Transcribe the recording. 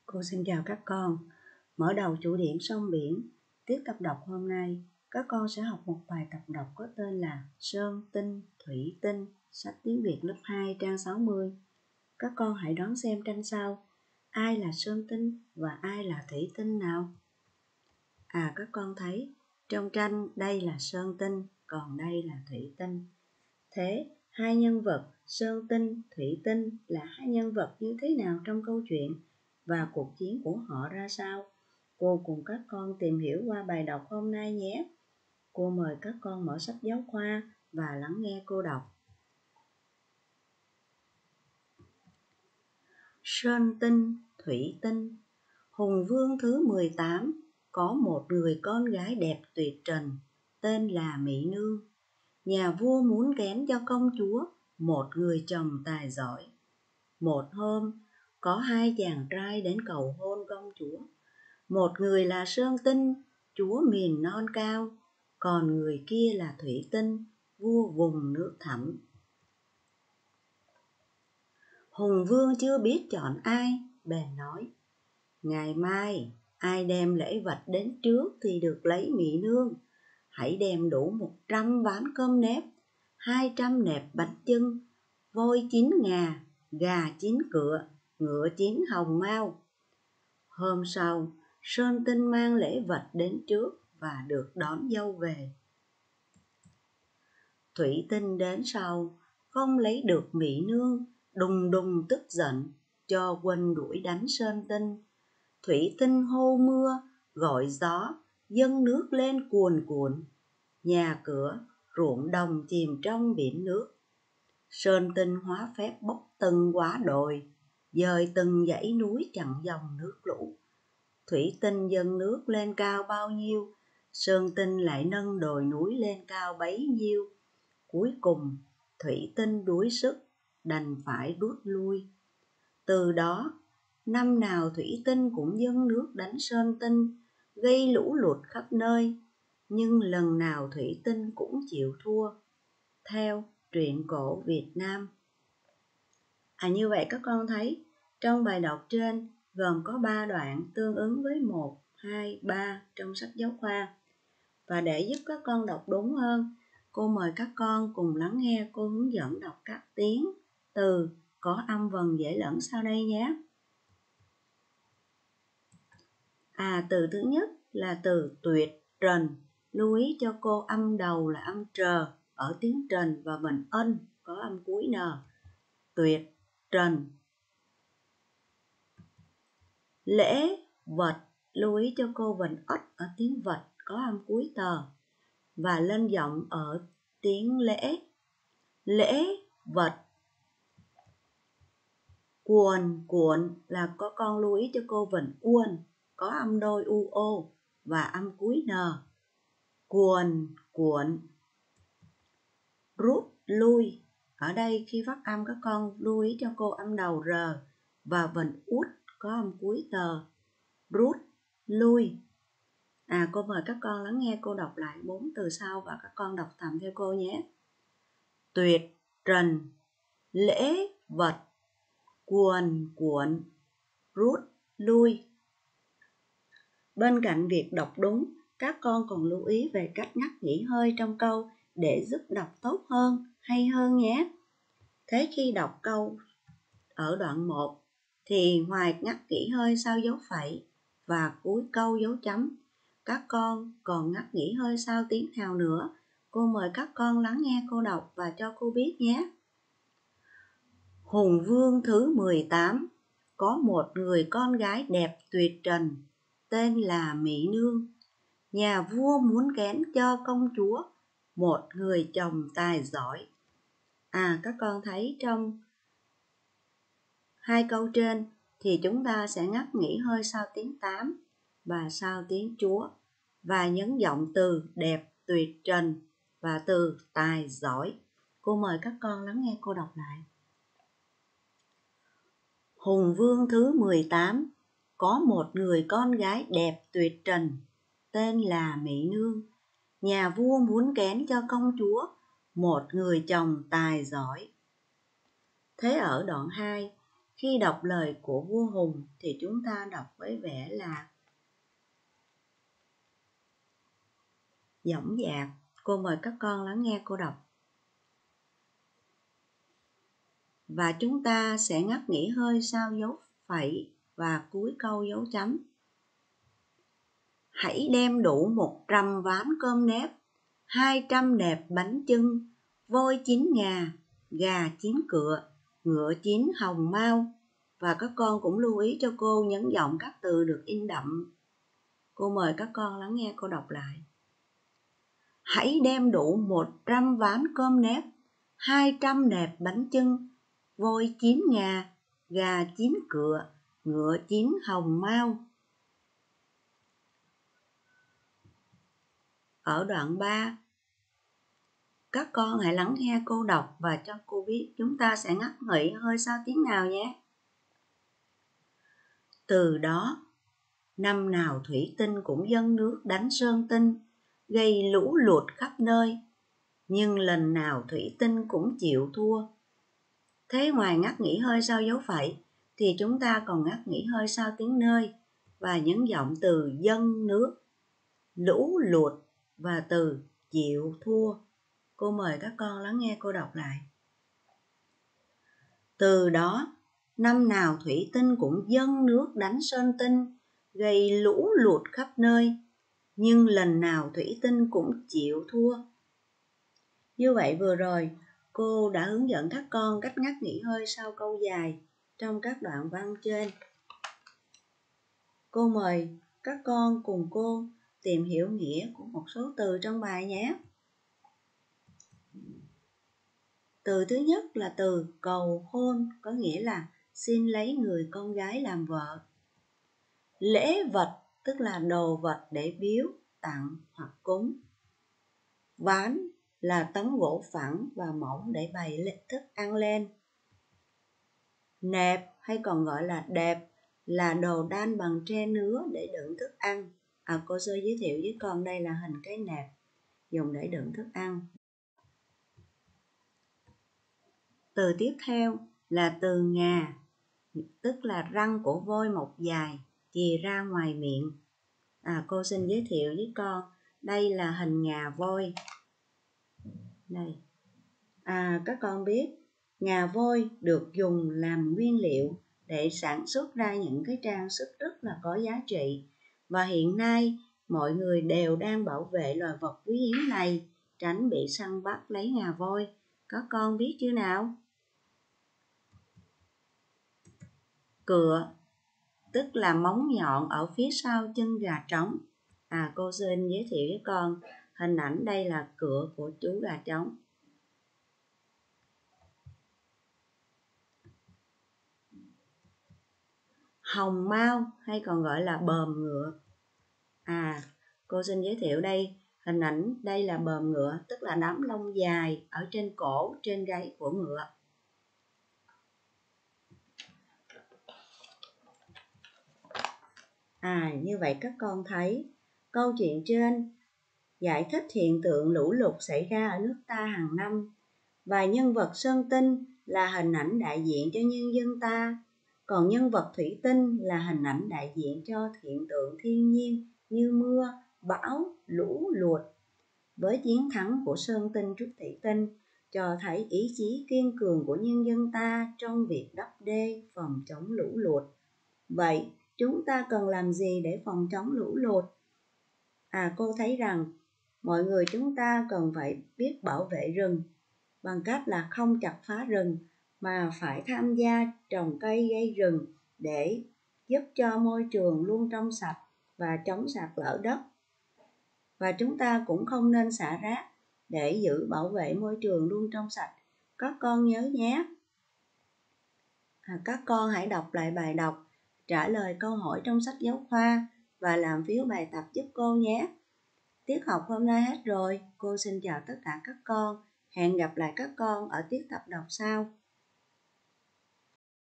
Cô xin chào các con. Mở đầu chủ điểm sông biển, tiết tập đọc hôm nay, các con sẽ học một bài tập đọc có tên là Sơn tinh, thủy tinh, sách tiếng Việt lớp 2 trang 60. Các con hãy đoán xem tranh sau, ai là sơn tinh và ai là thủy tinh nào? Các con thấy, trong tranh đây là sơn tinh, còn đây là thủy tinh. Thế, hai nhân vật sơn tinh, thủy tinh là hai nhân vật như thế nào trong câu chuyện? Và cuộc chiến của họ ra sao? Cô cùng các con tìm hiểu qua bài đọc hôm nay nhé. Cô mời các con mở sách giáo khoa và lắng nghe cô đọc. Sơn tinh, thủy tinh. Hùng vương thứ 18 có một người con gái đẹp tuyệt trần, tên là Mỹ Nương. Nhà vua muốn kén cho công chúa một người chồng tài giỏi. Một hôm, có hai chàng trai đến cầu hôn công chúa. Một người là Sơn Tinh, chúa miền non cao, còn người kia là Thủy Tinh, vua vùng nước thẳm. Hùng vương chưa biết chọn ai, bèn nói: ngày mai, ai đem lễ vật đến trước thì được lấy Mỹ Nương. Hãy đem đủ 100 ván cơm nếp, 200 nẹp bánh chưng, voi 9 ngà, gà 9 cựa, ngựa 9 hồng mao. Hôm sau, Sơn Tinh mang lễ vật đến trước và được đón dâu về. Thủy Tinh đến sau, không lấy được Mỹ Nương, đùng đùng tức giận, cho quân đuổi đánh Sơn Tinh. Thủy Tinh hô mưa, gọi gió, dâng nước lên cuồn cuộn. Nhà cửa, ruộng đồng chìm trong biển nước. Sơn Tinh hóa phép bốc từng quả đồi, dời từng dãy núi chặn dòng nước lũ. Thủy Tinh dâng nước lên cao bao nhiêu, Sơn Tinh lại nâng đồi núi lên cao bấy nhiêu. Cuối cùng, Thủy Tinh đuối sức, đành phải rút lui. Từ đó, năm nào Thủy Tinh cũng dâng nước đánh Sơn Tinh, gây lũ lụt khắp nơi, nhưng lần nào Thủy Tinh cũng chịu thua. Theo truyện cổ Việt Nam. Như vậy các con thấy, trong bài đọc trên gồm có 3 đoạn tương ứng với 1, 2, 3 trong sách giáo khoa. Và để giúp các con đọc đúng hơn, cô mời các con cùng lắng nghe cô hướng dẫn đọc các tiếng, từ có âm vần dễ lẫn sau đây nhé. Từ thứ nhất là từ tuyệt trần. Lưu ý cho cô âm đầu là âm trờ ở tiếng trần và vần ân có âm cuối n. Tuyệt trần. Lễ vật. Lưu ý cho cô vần ất ở tiếng vật có âm cuối tờ và lên giọng ở tiếng lễ. Lễ vật. Cuồn cuộn là có con lưu ý cho cô vần uôn có âm đôi uo và âm cuối n. Cuồn cuộn. Rút lui. Ở đây khi phát âm các con lưu ý cho cô âm đầu r và vần út có âm cuối tờ. Rút lui. Cô mời các con lắng nghe cô đọc lại 4 từ sau và các con đọc thầm theo cô nhé. Tuyệt trần, lễ vật, cuồn cuộn, rút lui. Bên cạnh việc đọc đúng, các con còn lưu ý về cách ngắt nghỉ hơi trong câu để giúp đọc tốt hơn, hay hơn nhé. Thế khi đọc câu ở đoạn 1 thì ngoài ngắt nghỉ hơi sau dấu phẩy và cuối câu dấu chấm, các con còn ngắt nghỉ hơi sau tiếng nào nữa. Cô mời các con lắng nghe cô đọc và cho cô biết nhé. Hùng vương thứ 18 có một người con gái đẹp tuyệt trần, tên là Mỹ Nương. Nhà vua muốn kén cho công chúa một người chồng tài giỏi. Các con thấy trong hai câu trên thì chúng ta sẽ ngắt nghỉ hơi sau tiếng 8 và sau tiếng chúa và nhấn giọng từ đẹp tuyệt trần và từ tài giỏi. Cô mời các con lắng nghe cô đọc lại. Hùng vương thứ 18 có một người con gái đẹp tuyệt trần, tên là Mỹ Nương. Nhà vua muốn kén cho công chúa một người chồng tài giỏi. Thế ở đoạn 2, Khi đọc lời của vua Hùng thì chúng ta đọc với vẻ là dõng dạc. Cô mời các con lắng nghe cô đọc. Và chúng ta sẽ ngắt nghỉ hơi sau dấu phẩy và cuối câu dấu chấm. Hãy đem đủ 100 ván cơm nếp, 200 nẹp bánh chưng, voi chín ngà, gà chín cựa, ngựa chín hồng mao. Và các con cũng lưu ý cho cô nhấn giọng các từ được in đậm. Cô mời các con lắng nghe cô đọc lại. Hãy đem đủ 100 ván cơm nếp, 200 nẹp bánh chưng, voi chín ngà, gà chín cựa, ngựa chín hồng mao. Ở đoạn 3, các con hãy lắng nghe cô đọc và cho cô biết chúng ta sẽ ngắt nghỉ hơi sau tiếng nào nhé. Từ đó, năm nào thủy tinh cũng dâng nước đánh Sơn Tinh, gây lũ lụt khắp nơi, nhưng lần nào thủy tinh cũng chịu thua. Thế ngoài ngắt nghỉ hơi sau dấu phẩy, thì chúng ta còn ngắt nghỉ hơi sau tiếng nơi và nhấn giọng từ dâng nước, lũ lụt và từ chịu thua. Cô mời các con lắng nghe cô đọc lại. Từ đó, năm nào thủy tinh cũng dâng nước đánh Sơn Tinh, gây lũ lụt khắp nơi, nhưng lần nào thủy tinh cũng chịu thua. Như vậy vừa rồi, cô đã hướng dẫn các con cách ngắt nghỉ hơi sau câu dài trong các đoạn văn trên. Cô mời các con cùng cô tìm hiểu nghĩa của một số từ trong bài nhé. Từ thứ nhất là từ cầu hôn, có nghĩa là xin lấy người con gái làm vợ. Lễ vật tức là đồ vật để biếu, tặng hoặc cúng. Ván là tấm gỗ phẳng và mỏng để bày thức ăn lên. Nẹp hay còn gọi là đẹp là đồ đan bằng tre nứa để đựng thức ăn. Cô sơ giới thiệu với con đây là hình cái nẹp dùng để đựng thức ăn. Từ tiếp theo là từ ngà, tức là răng của voi mọc dài, chìa ra ngoài miệng. Cô xin giới thiệu với con, đây là hình ngà voi. Đây. Các con biết, ngà voi được dùng làm nguyên liệu để sản xuất ra những cái trang sức rất là có giá trị. Và hiện nay, mọi người đều đang bảo vệ loài vật quý hiếm này, tránh bị săn bắt lấy ngà voi. Các con biết chưa nào? Cựa, tức là móng nhọn ở phía sau chân gà trống. Cô xin giới thiệu với con, hình ảnh đây là cựa của chú gà trống. Hồng mao hay còn gọi là bờm ngựa. Cô xin giới thiệu đây, hình ảnh đây là bờm ngựa, tức là đám lông dài ở trên cổ, trên gáy của ngựa. Như vậy các con thấy câu chuyện trên giải thích hiện tượng lũ lụt xảy ra ở nước ta hàng năm, và nhân vật Sơn Tinh là hình ảnh đại diện cho nhân dân ta, còn nhân vật thủy tinh là hình ảnh đại diện cho hiện tượng thiên nhiên như mưa, bão, lũ lụt. Với chiến thắng của Sơn Tinh trước thủy tinh cho thấy ý chí kiên cường của nhân dân ta trong việc đắp đê phòng chống lũ lụt. Vậy chúng ta cần làm gì để phòng chống lũ lụt? Cô thấy rằng mọi người chúng ta cần phải biết bảo vệ rừng bằng cách là không chặt phá rừng, mà phải tham gia trồng cây gây rừng để giúp cho môi trường luôn trong sạch và chống sạt lở đất. Và chúng ta cũng không nên xả rác để giữ bảo vệ môi trường luôn trong sạch. Các con nhớ nhé. Các con hãy đọc lại bài đọc, trả lời câu hỏi trong sách giáo khoa và làm phiếu bài tập giúp cô nhé. Tiết học hôm nay hết rồi, cô xin chào tất cả các con. Hẹn gặp lại các con ở tiết tập đọc sau.